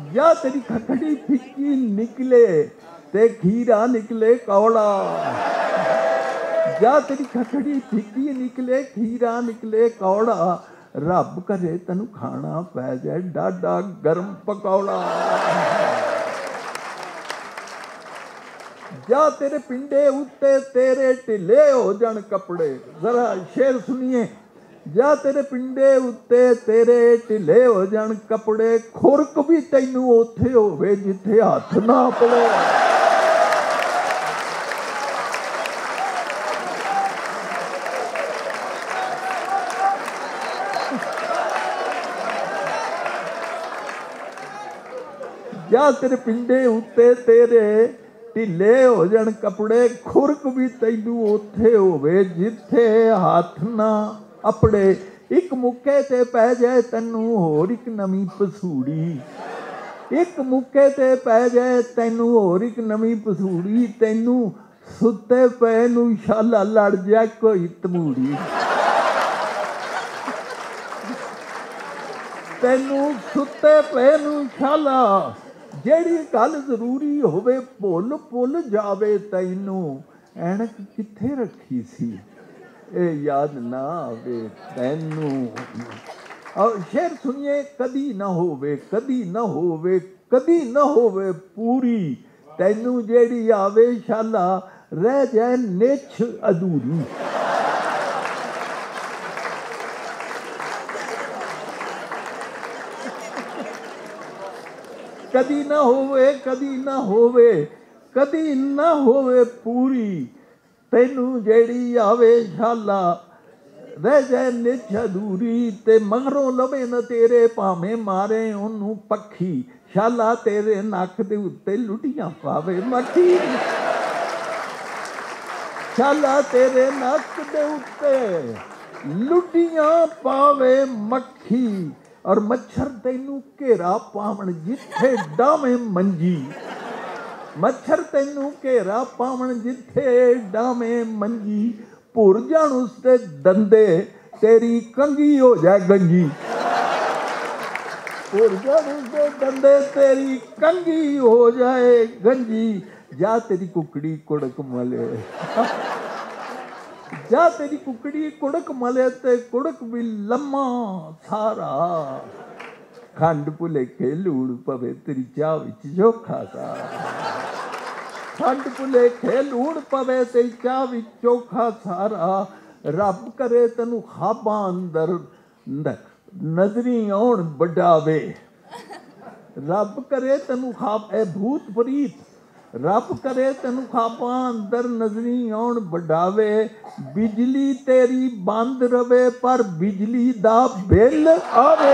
या तेरी खखड़ी फिक्की निकले ते खीरा निकले कौड़ा, या तेरी खखड़ी फिक्की निकले खीरा निकले कौड़ा, रब करे तैनू खाना पै जाए डाडा गर्म पकौड़ा। जा तेरे पिंडे उत्ते तेरे ढिले हो जान कपड़े, जरा शेर सुनिए। जा तेरे पिंडे उत्ते तेरे ढिले हो जान कपड़े, खुरक भी तैनू उत्थे होवे जिथे हथ ना पड़े। जा तेरे पिंडे उत्ते तेरे ढिले हो जान कपड़े, खुरक भी तैनू उत्थे होवे जिथे हथ ना अपड़े। एक मुक्के ते पै जाए तैनू होर एक नवीं पसूड़ी, एक मुक्के ते पै जाए तैनू होर एक नवीं पसूड़ी, तैनू सुते पे नू शाला लड़ जाए कोई तमूड़ी। तैनू सुते पे नू शाला जेड़ी गल जरूरी होवे भुल भुल जावे तैनू, ऐनक किथे रखी सी ए याद ना आवे तैनू। और शेर सुनिए। कदी ना होवे कदी ना होवे कदी ना होवे पूरी, तैनू जेड़ी आवे शाला रह जाए निछ अधूरी। कदी ना होवे कदी ना होवे कदी ना होवे पूरी, तैनू जेड़ी आवे शाला रह जाए निछ अधूरी। ते मगरों लवे न तेरे भावें मारे ओनू पक्षी, शाला तेरे नक दे उत्ते लुटियां पावे मक्खी। शाला तेरे नक दे उत्ते लुटियां पावे मक्खी, और मच्छर तैनू घेरा पावन जिथे डावे मंजी। मच्छर तैनू घेरा पावन जिथे डावे मंजी, भुर जान उसते दंदे तेरी कंघी हो जाए गंजी। भुर जान उसते दंदे तेरी कंघी हो जाए गंजी। जा तेरी कुकड़ी कुड़क मले, जा तेरी कुकड़ी कुड़क मले ते कुड़क भी लम्मा सारा, खंड भुलेखे लूण पवे तेरी चाह विच चोखा सारा। खंड भुलेखे लूण पवे तेरी चाह विच चोखा सारा, रब करे तैनू खाबां अंदर नजरी आउण बढ़ावे। रब करे तैनू खाब ए भूत प्रीत, रब करे तैनू खाबां अंदर नजरी आउण बढ़ावे। बिजली तेरी बंद रवे पर बिजली दा बिल आवे।